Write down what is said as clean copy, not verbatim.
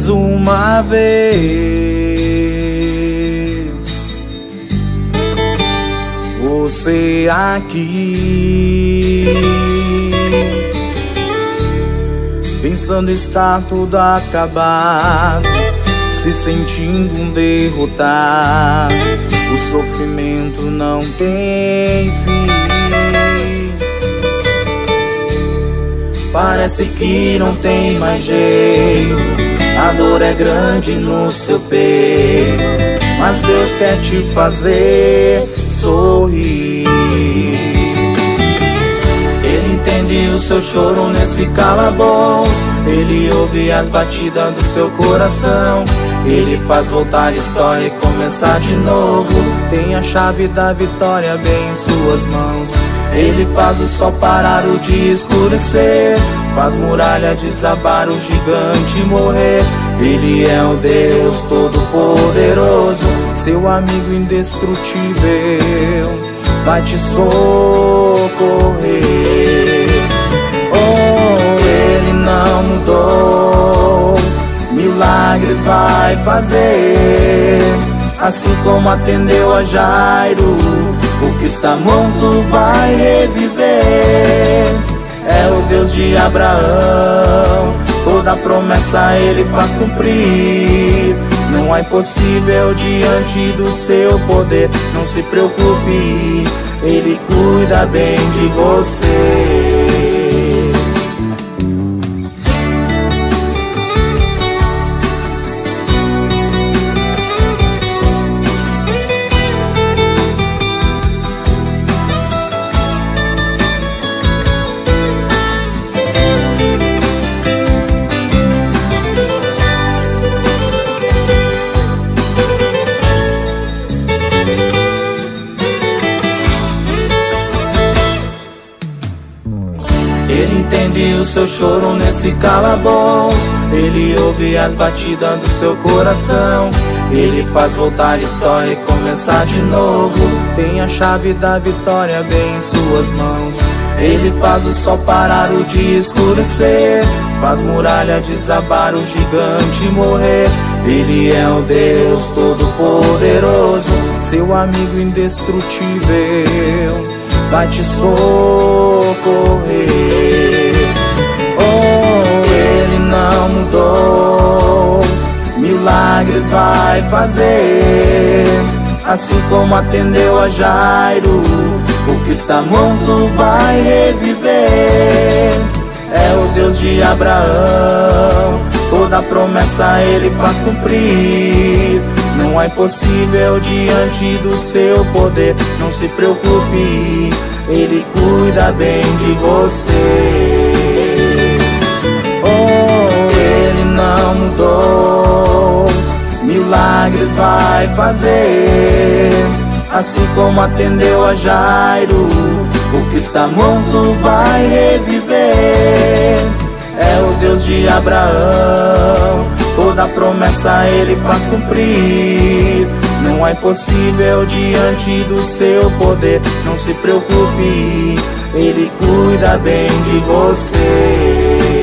mais uma vez você aqui, pensando estar tudo acabado, se sentindo um derrotado. O sofrimento não tem fim, parece que não tem mais jeito. A dor é grande no seu peito, mas Deus quer te fazer sorrir. Ele entende o seu choro nesse calabouço, Ele ouve as batidas do seu coração. Ele faz voltar a história e começar de novo. Tem a chave da vitória bem em suas mãos. Ele faz o sol parar, o dia escurecer, faz muralha desabar, o gigante morrer. Ele é o Deus Todo-Poderoso, seu amigo indestrutível, vai te socorrer. Oh, Ele não mudou, milagres vai fazer, assim como atendeu a Jairo. O que está morto vai reviver. É o Deus de Abraão, toda promessa Ele faz cumprir. Não há impossível diante do seu poder. Não se preocupe, Ele cuida bem de você. Ele entende o seu choro nesse calabouço, Ele ouve as batidas do seu coração. Ele faz voltar a história e começar de novo. Tem a chave da vitória bem em suas mãos. Ele faz o sol parar, o dia escurecer, faz muralha desabar, o gigante morrer. Ele é o Deus Todo-Poderoso, seu amigo indestrutível, vai te socorrer. Oh, Ele não mudou, milagres vai fazer, assim como atendeu a Jairo. O que está morto vai reviver. É o Deus de Abraão, toda promessa Ele faz cumprir. Não há impossível diante do seu poder. Não se preocupe, Ele cuida bem de você. Oh, Ele não mudou, milagres vai fazer, assim como atendeu a Jairo. O que está morto vai reviver. É o Deus de Abraão, toda promessa Ele faz cumprir. Não há impossível diante do seu poder. Não se preocupe, Ele cuida bem de você.